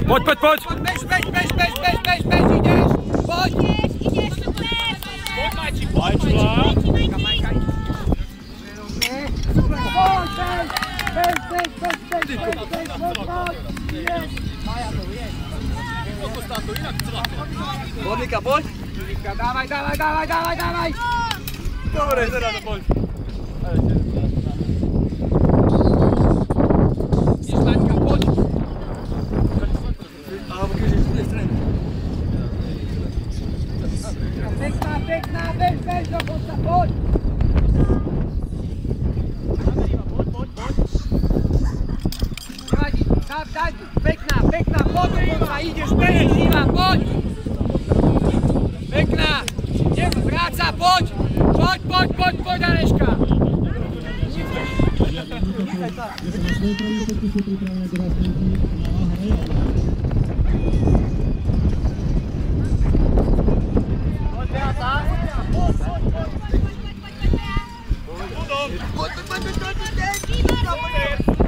Pojď, pojď, pojď! Bež, jdeš! Pojď! Pojď, Majči, pojď! Monika, pojď! Dávaj! Dobre, teda to pojď. Ježbaňka, pojď! Pekná, bež, do konca, pojď! Nevadí, daj, pekná, pojď do konca, ideš, bež, Ivan, pojď! Pekná, práca, poď, Aneška! Pojď!